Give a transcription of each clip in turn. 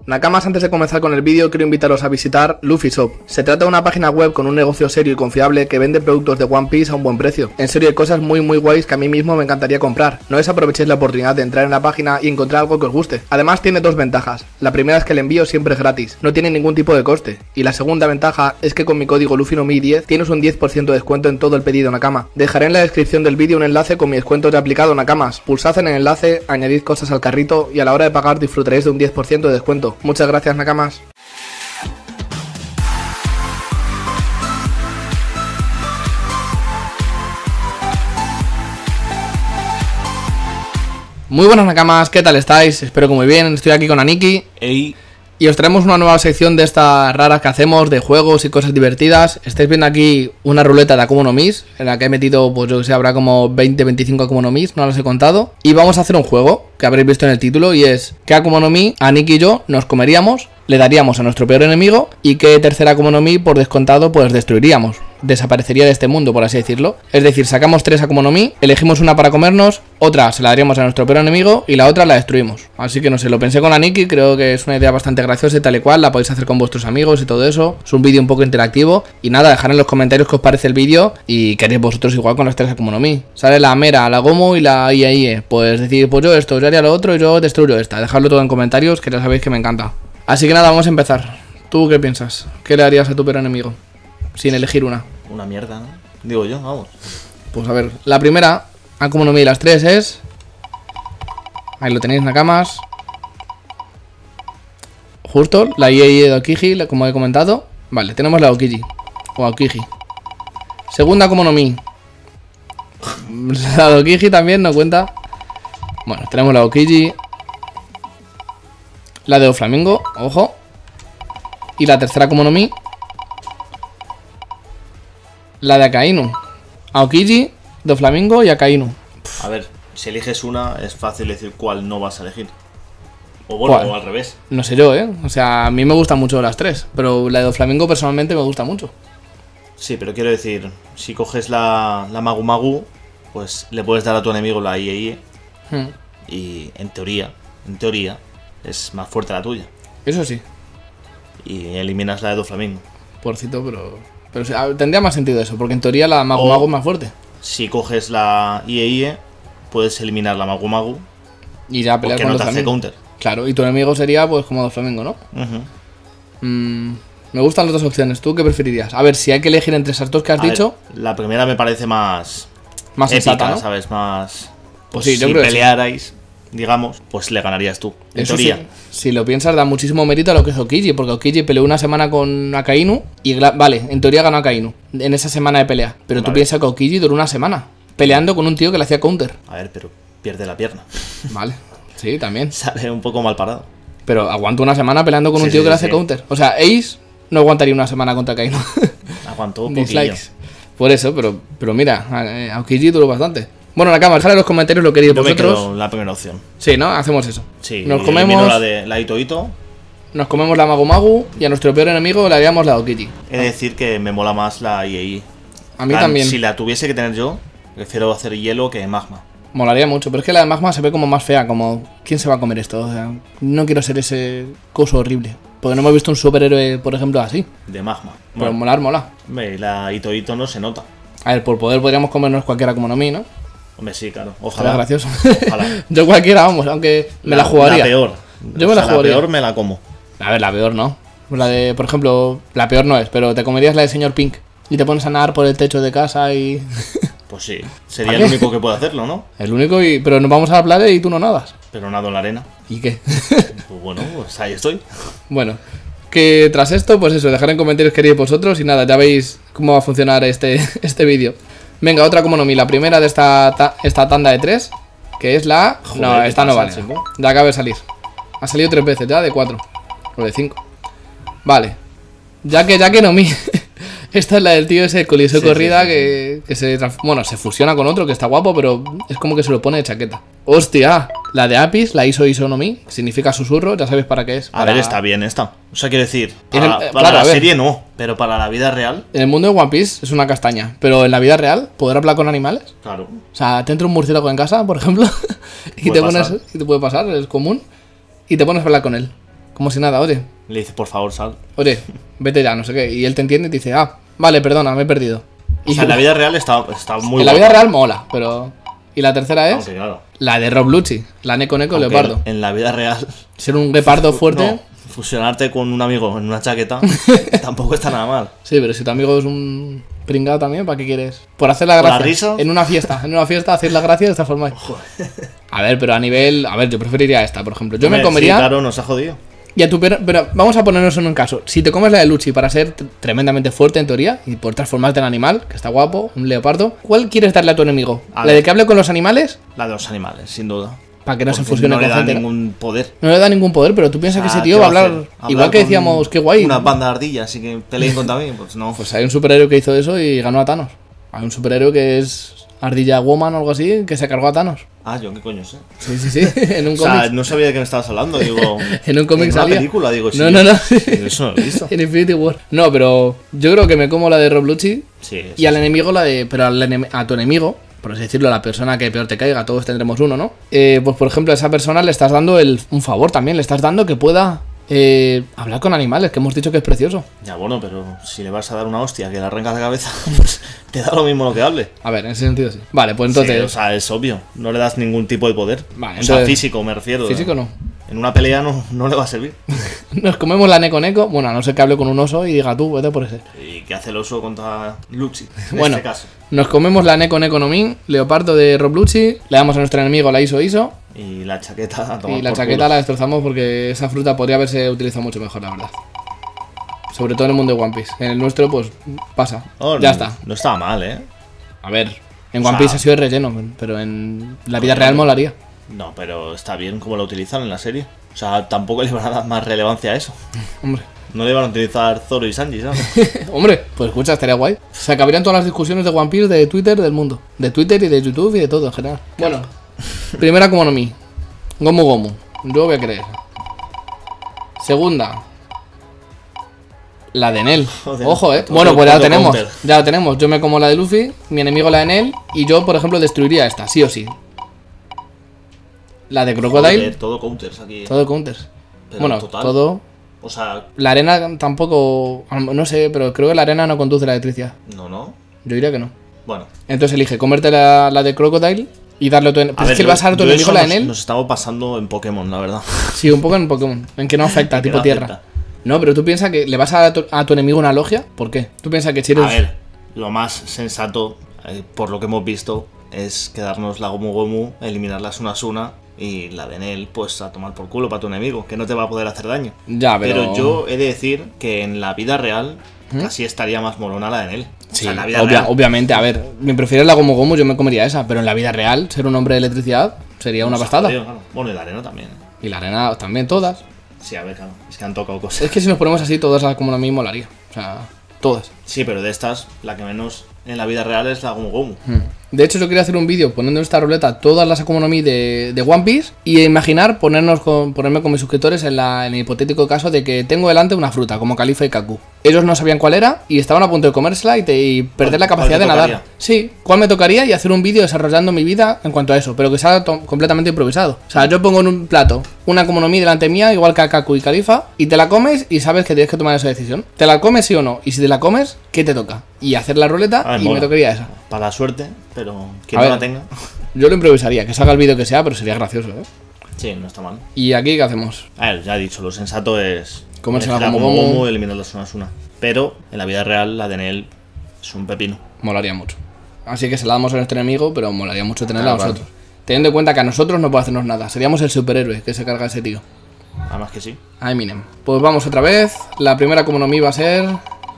Nakamas, antes de comenzar con el vídeo quiero invitaros a visitar Luffy Shop. Se trata de una página web con un negocio serio y confiable que vende productos de One Piece a un buen precio. En serio hay cosas muy guays que a mí mismo me encantaría comprar. No desaprovechéis la oportunidad de entrar en la página y encontrar algo que os guste. Además tiene dos ventajas. La primera es que el envío siempre es gratis, no tiene ningún tipo de coste. Y la segunda ventaja es que con mi código LuffyNomi10 tienes un 10% de descuento en todo el pedido Nakama. Dejaré en la descripción del vídeo un enlace con mi descuento ya aplicado Nakamas. Pulsad en el enlace, añadid cosas al carrito y a la hora de pagar disfrutaréis de un 10% de descuento. Muchas gracias Nakamas. Muy buenas Nakamas, ¿qué tal estáis? Espero que muy bien, estoy aquí con Aniki. Ey. Y os traemos una nueva sección de estas raras que hacemos de juegos y cosas divertidas. Estáis viendo aquí una ruleta de Akuma no Mis, en la que he metido, pues yo que sé, habrá como 20-25 Akuma no Mis, no los he contado. Y vamos a hacer un juego, que habréis visto en el título, y es ¿qué Akuma no Mi Aniki y yo nos comeríamos, le daríamos a nuestro peor enemigo, y qué tercera Akuma no Mi, por descontado, pues destruiríamos? Desaparecería de este mundo, por así decirlo. Es decir, sacamos 3 Akuma no Mi, elegimos una para comernos, otra se la daríamos a nuestro peor enemigo y la otra la destruimos. Así que no sé, lo pensé con Aniki, creo que es una idea bastante graciosa y tal y cual, la podéis hacer con vuestros amigos y todo eso. Es un vídeo un poco interactivo y nada, dejad en los comentarios qué os parece el vídeo y queréis vosotros igual con las 3 Akuma no Mi. Sale la Mera, la Gomu y la IAIE. Pues decir, pues yo esto, yo haría lo otro y yo destruyo esta. Dejadlo todo en comentarios, que ya sabéis que me encanta. Así que nada, vamos a empezar. ¿Tú qué piensas? ¿Qué le harías a tu peor enemigo? Sin elegir una. Una mierda, ¿no? Digo yo, vamos. Pues a ver, la primera Akuma no Mi de las 3 es... Ahí lo tenéis, Nakamas. Justo, la IAIE de Aokiji, como he comentado. Vale, tenemos la Aokiji. O Aokiji. Segunda Akuma no Mi. La Aokiji también no cuenta. Bueno, tenemos la Aokiji. La de Doflamingo, ojo. Y la tercera Akuma no Mi, la de Akainu. Aokiji, Doflamingo y Akainu. A ver, si eliges una, es fácil decir cuál no vas a elegir. O bueno, ¿Cuál? o al revés. No sé yo, O sea, a mí me gustan mucho las 3, pero la de Doflamingo personalmente me gusta mucho. Sí, pero quiero decir, si coges la Magu Magu, pues le puedes dar a tu enemigo la IAIE. Y en teoría, es más fuerte la tuya. Eso sí. Y eliminas la de Doflamingo. Porcito, pero sí, tendría más sentido eso, porque en teoría la Magu Magu es más fuerte. Si coges la IAIE, puedes eliminar la Magu Magu. Y ya pelear porque con no te hace Doflamingo. counter. Claro, y tu enemigo sería pues como Doflamingo, ¿no? Me gustan las dos opciones. ¿Tú qué preferirías? A ver, si hay que elegir entre esas dos que has dicho. La primera me parece más épica, sensata, ¿no? ¿sabes? Más... Pues sí, yo si creo que sí. pelearais, digamos, pues le ganarías tú. En Eso teoría. sí, si lo piensas, da muchísimo mérito a lo que es Aokiji, porque Aokiji peleó una semana con Akainu y, vale, en teoría ganó Akainu en esa semana de pelea. Pero tú piensas que Aokiji duró una semana peleando con un tío que le hacía counter. A ver, pero pierde la pierna. Vale, sí, también. Sale un poco mal parado. Pero aguantó una semana peleando con un tío que le hace counter. O sea, Ace no aguantaría una semana contra Akainu. Aguantó un poquillo. Dislikes. Por eso, pero mira, Aokiji duró bastante. Bueno, Nakama, dejad en los comentarios lo que queréis vosotros. Me quedo la primera opción. Sí, ¿no? Hacemos eso. Sí, nos comemos la Ito Ito. Nos comemos la Magu Magu y a nuestro peor enemigo le haríamos la Aokiji. He de decir que me mola más la IAI. A mí también. Si la tuviese que tener yo, prefiero hacer hielo que magma. Molaría mucho, pero es que la de magma se ve como más fea, como ¿quién se va a comer esto? O sea, no quiero ser ese coso horrible. Porque no hemos visto un superhéroe, por ejemplo, así. De magma. Pero mola. La Ito Ito no se nota. A ver, por poder podríamos comernos cualquiera Akuma no Mi, ¿no? Hombre, sí, claro. Ojalá. Gracioso. Ojalá. Yo cualquiera, vamos, aunque me la jugaría. La peor. Yo me la jugaría. La peor me la como. A ver, la peor no. La de, por ejemplo, la peor no es, pero te comerías la de señor Pink. Y te pones a nadar por el techo de casa y... Pues sí, sería el único que puede hacerlo, ¿no? El único, pero nos vamos a la playa y tú no nadas. Pero nado en la arena. ¿Y qué? Pues bueno, pues ahí estoy. Bueno, que tras esto, pues eso, dejar en comentarios qué queréis vosotros y nada, ya veis cómo va a funcionar este vídeo. Venga, otra Akuma no Mi, la primera de esta tanda de 3, que es la... Joder, no, esta no vale, chico. ya acaba de salir. Ha salido 3 veces ya, de 4 o de 5. Vale, ya que no Mi. Esta es la del tío ese coliseo corrida sí. Que se fusiona con otro que está guapo, pero es como que se lo pone de chaqueta. ¡Hostia! La de Apis, la Iso no Mi, significa susurro, ya sabéis para qué es. A ver, está bien esta. O sea, quiero decir, para claro, la serie no, pero para la vida real... En el mundo de One Piece es una castaña, pero en la vida real, ¿poder hablar con animales? Claro. O sea, te entra un murciélago en casa, por ejemplo, y te puede pasar, es común, y te pones a hablar con él. como si nada, oye, Le dices, por favor, sal. oye, vete ya, no sé qué. Y él te entiende y te dice, ah, vale, perdona, me he perdido. O sea, en la vida real está muy en la guapa. vida real mola, pero... Y la tercera es Aunque, claro. la de Rob Lucci, la Neko Neko Aunque Leopardo. en la vida real... Ser un guepardo fuerte... No, fusionarte con un amigo en una chaqueta tampoco está nada mal. Sí, pero si tu amigo es un pringado también, ¿para qué quieres? Por hacer la ¿Por la gracia. risa? En una fiesta hacer la gracia de esta forma. A ver, pero a nivel... A ver, yo preferiría esta, por ejemplo. Yo Hombre, me comería... Sí, claro, nos ha jodido. Ya tú, pero vamos a ponernos en un caso. Si te comes la de Lucci para ser tremendamente fuerte en teoría y por transformarte en animal, que está guapo, un leopardo, ¿cuál quieres darle a tu enemigo? A ¿La ver. de que hable con los animales? La de los animales, sin duda. Para que no se Porque fusione no le con da gente. ningún poder. No le da ningún poder, pero tú piensas que ese tío ¿qué va a va a hablar... hacer? Igual que con decíamos, qué guay. Una banda de ardillas y que peleen contra mí, pues no. Pues hay un superhéroe que hizo eso y ganó a Thanos. Hay un superhéroe que es Ardilla Woman o algo así, que se cargó a Thanos. Ah, yo qué coño sé. Sí, sí, sí. En un O sea, cómic. no sabía de qué me estabas hablando, digo. En un cómic una salía. película, digo, sí. No, no, no. Eso no lo he visto. En Infinity War. No, pero yo creo que me como la de Rob Lucci Sí, y al enemigo la de... Pero a tu enemigo, por así decirlo, a la persona que peor te caiga, todos tendremos uno, ¿no? Pues por ejemplo, a esa persona le estás dando un favor también, le estás dando que pueda hablar con animales, que hemos dicho que es precioso. Ya bueno, pero si le vas a dar una hostia que le arrancas la cabeza, pues te da lo mismo lo que hable. A ver, en ese sentido sí. Vale, pues entonces... Sí, o sea, es obvio. No le das ningún tipo de poder. Vale, o sea, entonces- físico me refiero. Físico no. En una pelea no le va a servir. Nos comemos la Neko Neko, bueno, a no ser que hable con un oso y diga tú, vete por ese. ¿Y qué hace el oso contra Lucci? En Bueno, este caso. nos comemos la Neko Neko no Min, leopardo de Rob Lucci, le damos a nuestro enemigo la Iso Y la chaqueta a tomar y la por chaqueta culo. la destrozamos porque esa fruta podría haberse utilizado mucho mejor, la verdad. Sobre todo en el mundo de One Piece. En el nuestro, pues, pasa. Oh, Ya no- está. No estaba mal, ¿eh? A ver, en O One sea- Piece ha sido de relleno, pero en la vida real molaría. No, pero está bien como lo utilizan en la serie. O sea, tampoco le van a dar más relevancia a eso. Hombre. No le van a utilizar Zoro y Sanji, ¿sabes? Hombre, pues escucha, estaría guay. Se acabarían todas las discusiones de One Piece de Twitter del mundo. De Twitter y de YouTube y de todo en general. Bueno, primera Akuma no Mi. Gomu Gomu. Yo voy a creer. Segunda. La de Enel. Joder, Ojo, otro- bueno, pues ya la otro tenemos. counter. Ya la tenemos. Yo me como la de Luffy, mi enemigo la de Enel. Y yo, por ejemplo, destruiría esta, sí o sí. La de Crocodile. Joder, todo counters aquí. Todo counters. Pero Bueno, total. todo. O sea, La arena tampoco. No sé, pero creo que la arena no conduce la electricidad. no. Yo diría que no. Bueno. Entonces elige comerte la de Crocodile y darle a tu enemigo. Pero es que le vas a dar a tu enemigo la de Enel. Nos estamos pasando en Pokémon, la verdad. Sí, un poco en Pokémon. En que no afecta, En que tipo no tierra. afecta. No, pero tú piensas que le vas a dar a tu enemigo una logia. ¿Por qué? Tú piensas que si eres. A ver, lo más sensato, por lo que hemos visto, es quedarnos la Gomu Gomu, eliminar la Sunasuna y la de Enel, pues a tomar por culo para tu enemigo, que no te va a poder hacer daño. Ya, pero. Yo he de decir que en la vida real casi estaría más molona la de Enel. O Sí, sea, en la vida real. obviamente, a ver, mi prefieres la Gomu Gomu, yo me comería esa, pero en la vida real, ser un hombre de electricidad sería una Nos ha bastada. jodido, claro. Bueno, y la arena también. Y la arena también, todas. Sí, a ver, claro. Es que han tocado cosas. Es que si nos ponemos así, todas las como lo mismo molaría. O sea, todas. Sí, pero de estas, la que menos en la vida real es la Gomu Gomu. De hecho, yo quería hacer un vídeo poniendo en esta ruleta todas las Akuma no Mi de One Piece y imaginar ponerme con mis suscriptores en el hipotético caso de que tengo delante una fruta, como Califa y Kaku. Ellos no sabían cuál era y estaban a punto de comérsela y perder la ¿Cuál capacidad te de nadar. tocaría? Sí, cuál me tocaría y hacer un vídeo desarrollando mi vida en cuanto a eso, pero que sea completamente improvisado. O sea, yo pongo en un plato una Akuma no Mi delante mía, igual que a Kaku y Califa, y te la comes y sabes que tienes que tomar esa decisión. ¿Te la comes sí o no? Y si te la comes, ¿qué te toca? Y hacer la ruleta Ah, y mola. me tocaría esa. Para la suerte, pero quien A no ver. la tenga. Yo lo improvisaría, que salga el vídeo que sea, pero sería gracioso, ¿eh? Sí, no está mal. ¿Y aquí qué hacemos? A ver, ya he dicho, lo sensato es Comerse la elegir Gomu Gomu. eliminar la Sunasuna. Pero en la vida real la de Enel es un pepino. Molaría mucho. Así que se la damos a nuestro enemigo, pero molaría mucho tenerla Claro, a nosotros. Teniendo en cuenta que a nosotros no puede hacernos nada. Seríamos el superhéroe que se carga ese tío. Además que sí. A Eminem. Pues vamos otra vez. La primera Akuma no Mi va a ser...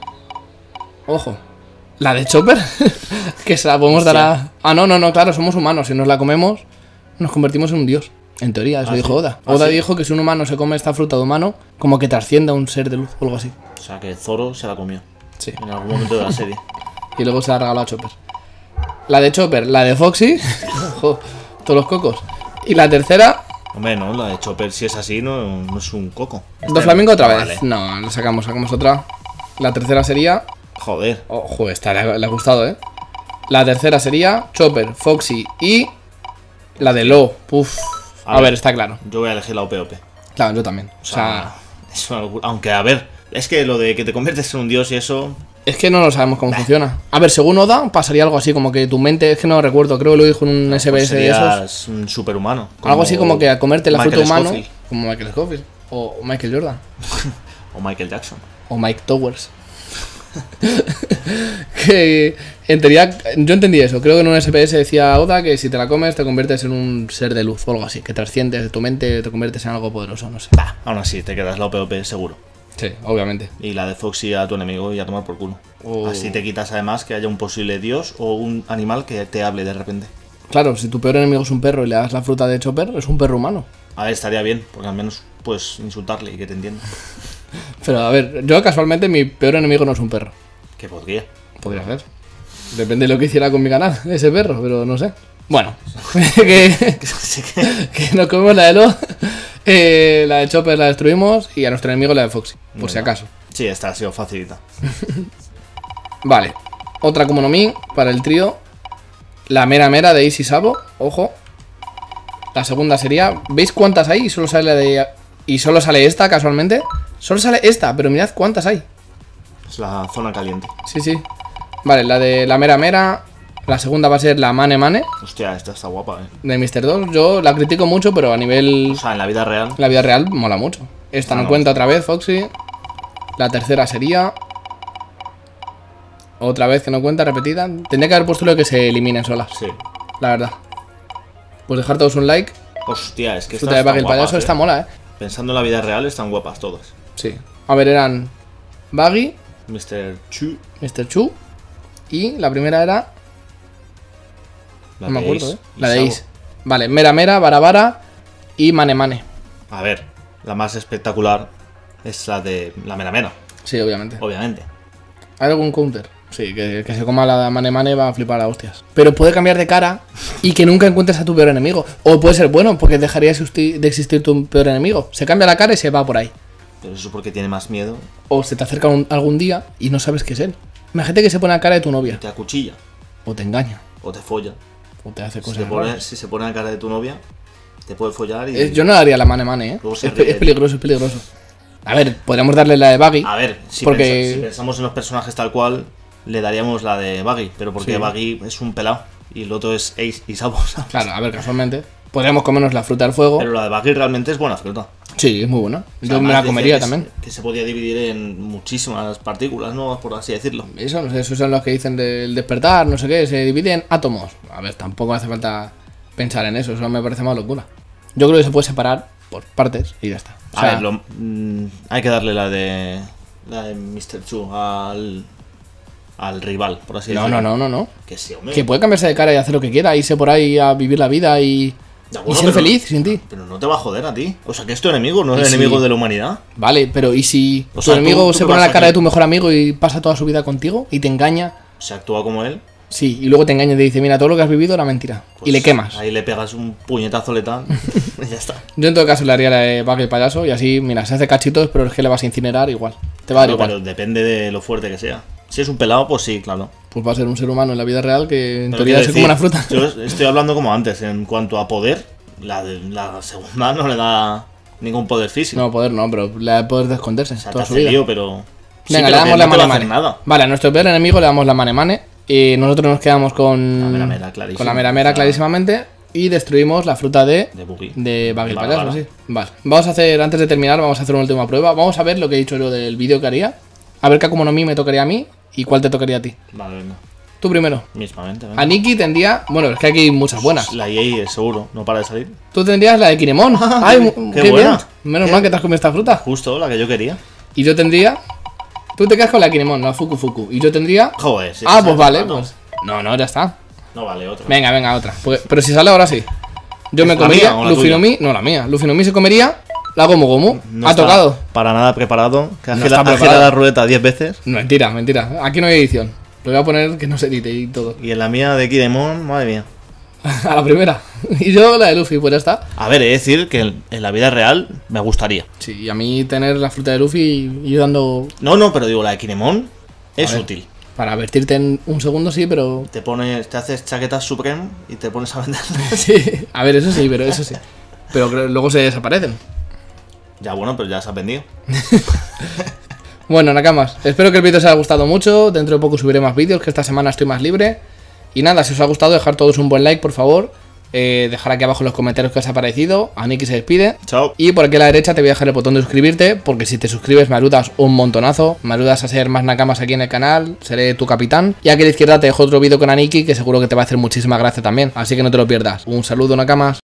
Ojo. ¿La de Chopper? Que se la podemos dar a... Ah, no, claro, somos humanos. Si nos la comemos, nos convertimos en un dios. En teoría, eso Ah, dijo sí. Oda. Ah, Oda sí. dijo que si un humano se come esta fruta de humano, como que trasciende a un ser de luz o algo así. O sea que Zoro se la comió Sí. en algún momento de la serie. Y luego se la regaló a Chopper. La de Chopper, la de Foxy. Ojo, todos los cocos. Y la tercera, Hombre, no, la de Chopper si es así no es un coco. Dos Flamingo otra vez. Vale. No, la sacamos otra. La tercera sería... Joder. Ojo, esta le ha gustado, ¿eh? La tercera sería Chopper, Foxy y... La de Lo. Uf. A ver, está claro. Yo voy a elegir la OPOP. Claro, yo también. O sea, Es una locura. Aunque, a ver, es que lo de que te conviertes en un dios y eso... Es que no lo sabemos cómo funciona. A ver, según Oda, pasaría algo así, como que tu mente, es que no recuerdo, creo que lo dijo en un SBS de esos. Serías un superhumano. Algo así como que a comerte la fruta humano, Scofield. como Michael Scofield, o Michael Jordan, O Michael Jackson. o Mike Towers. Que en teoría, yo entendí eso. Creo que en un SBS decía Oda que si te la comes te conviertes en un ser de luz o algo así, que trasciendes de tu mente, te conviertes en algo poderoso, no sé. Bah, aún así, te quedas la PvP seguro. Sí, obviamente. Y la de Foxy a tu enemigo y a tomar por culo. O- Así te quitas además que haya un posible dios o un animal que te hable de repente. Claro, si tu peor enemigo es un perro y le das la fruta de Chopper, es un perro humano. A ver, estaría bien, porque al menos puedes insultarle y que te entienda. Pero a ver, yo casualmente mi peor enemigo no es un perro. Que podría. Podría ser. Depende de lo que hiciera con mi canal, ese perro, pero no sé. Bueno, que, Así que... que nos comemos la de Lo, la de Chopper la destruimos y a nuestro enemigo la de Foxy, por si acaso. Sí, esta ha sido facilita. Vale, otra Akuma no Mi para el trío. La Mera Mera de Easy Sabo, ojo. La segunda sería, ¿veis cuántas hay? Y solo sale la de... Y solo sale esta casualmente. Solo sale esta, pero mirad cuántas hay. Es la zona caliente. Sí, sí. Vale, la de la Mera Mera. La segunda va a ser la Mane Mane Hostia, esta está guapa, de Mr. 2. Yo la critico mucho, pero a nivel... O sea, en la vida real. La vida real mola mucho. Esta no no. cuenta otra vez, Foxy. La tercera sería... Otra vez que no cuenta, repetida. Tendría que haber puesto lo de que se eliminen solas, Sí. la verdad. Pues dejar todos un like. Hostia, es que Fruta de estas Baggy el están guapas, payaso, está mola, Pensando en la vida real, están guapas todas. Sí. A ver, eran Baggy, Mr. Chu. Mr. Chu. Y la primera era... La No me de acuerdo, Ace y La de Sabo. Ace. Vale, Mera Mera, Bara Bara y Mane Mane. A ver, la más espectacular es la de la Mera Mera, Sí, obviamente. obviamente. ¿Hay algún counter? Sí, que se coma la Mane Mane va a flipar a hostias. Pero puede cambiar de cara y que nunca encuentres a tu peor enemigo. O puede ser bueno, porque dejaría de existir tu peor enemigo. Se cambia la cara y se va por ahí. Pero eso es porque tiene más miedo O se te acerca algún día y no sabes qué es él. Imagínate que se pone la cara de tu y novia. te acuchilla O te engaña. o te folla. O te hace Si, cosas raras. si se pone la cara de tu novia, te puede follar y... Yo no le daría la Mane Mane, ¿eh? Luego se Es ríe. peligroso, es peligroso. A ver, podríamos darle la de Baggy. A ver, si, Porque- si pensamos en los personajes tal cual, le daríamos la de Baggy, pero porque Sí. Baggy es un pelado y el otro es Ace y Sabo, ¿sabes? Claro, a ver, casualmente. Podríamos comernos la fruta del fuego. Pero la de Baggy realmente es buena fruta. Sí, es muy buena. Yo Además, me la decía comería que también. que se podía dividir en muchísimas partículas, ¿no? Por así decirlo. Eso, no sé, esos son los que dicen del despertar, no sé qué, se divide en átomos. A ver, tampoco hace falta pensar en eso, eso me parece más locura. Yo creo que se puede separar por partes y ya está. O A sea, ver, hay que darle la de Mr. Chu al rival, por así no, decirlo. no. Que sí, hombre. Que puede cambiarse de cara y hacer lo que quiera, irse por ahí a vivir la vida y Ya, y bueno, ser pero- feliz sin ti. Pero no te va a joder a ti. O sea, que es tu enemigo, no Y es el si- enemigo de la humanidad. Vale, pero ¿y si O tu sea, tú- enemigo tú se qué pone vas la cara aquí? de tu mejor amigo y pasa toda su vida contigo y te engaña? Se actúa como él. Sí, y luego te engaña y te dice, mira, todo lo que has vivido era mentira. Pues y le quemas. Ahí le pegas un puñetazo letal y ya está. Yo en todo caso le haría la de Baggy el payaso y así, mira, se hace cachitos, pero es que le vas a incinerar igual. Te va a dar No, igual. pero depende de lo fuerte que sea. Si es un pelado, pues sí, claro. Pues va a ser un ser humano en la vida real que en Pero teoría quiero se come una decir, fruta. Yo estoy hablando como antes. En cuanto a poder, la segunda no le da ningún poder físico. No, poder no, pero le da poder de esconderse o sea, te toda su hace vida. lío, pero... Sí, Venga, pero le que damos la no te va Mane a hacer Mane. nada. Vale, a nuestro peor enemigo le damos la Mane Mane. Y nosotros nos quedamos con La Mera Mera, clarísimo. con la Mera Mera clarísimamente. Y destruimos la fruta de Buggy. Baggy el Vale, payaso, vale. sí. Vale. Vamos a hacer, antes de terminar, vamos a hacer una última prueba. Vamos a ver lo que he dicho yo del vídeo que haría. A ver qué Akuma no Mi me tocaría a mí y cuál te tocaría a ti. Vale, venga. Tú primero. Mismamente, venga. A Nikki tendría... Bueno, es que aquí hay muchas buenas. La EA es seguro, no para de salir. Tú tendrías la de Kinemon. ¡Ay, qué qué buena! bien! Menos mal que te has comido esta fruta. Justo la que yo quería. Y yo tendría... Tú te quedas con la Kinemon, la Fuku Fuku. Y yo tendría... Joder, sí, Ah, sí, pues sí, vale, no. pues... No, ya está. No vale, otra. Venga, otra. Pero si sale ahora sí. Yo me ¿La comería mía o la Luffy tuya? no Mi... No, la mía. Luffy no Mi se comería la Gomu Gomu. No Ha está tocado. Para nada preparado. Que No ha está girado preparado. la ruleta 10 veces. Mentira, mentira. Aquí no hay edición. Lo voy a poner que no se edite y todo. Y en la mía de Kinemon, madre mía. A la primera. Y yo la de Luffy, pues ya está. A ver, he de decir que en la vida real me gustaría. Sí, y a mí tener la fruta de Luffy y yo dando... No, pero digo, la de Kinemon es ver. útil. Para vertirte en un segundo, sí, pero... Te haces chaquetas Supreme y te pones a vender. Sí, a ver, eso sí, pero eso sí. Pero luego se desaparecen. Ya bueno, pero ya se ha vendido. Bueno, Nakamas, espero que el vídeo os haya gustado mucho. Dentro de poco subiré más vídeos, que esta semana estoy más libre. Y nada, si os ha gustado, dejar todos un buen like, por favor. Dejar aquí abajo en los comentarios qué os ha parecido. Aniki se despide. Chao. Y por aquí a la derecha te voy a dejar el botón de suscribirte, porque si te suscribes me ayudas un montonazo. Me ayudas a ser más Nakamas aquí en el canal. Seré tu capitán. Y aquí a la izquierda te dejo otro vídeo con Aniki, que seguro que te va a hacer muchísima gracia también. Así que no te lo pierdas. Un saludo, Nakamas.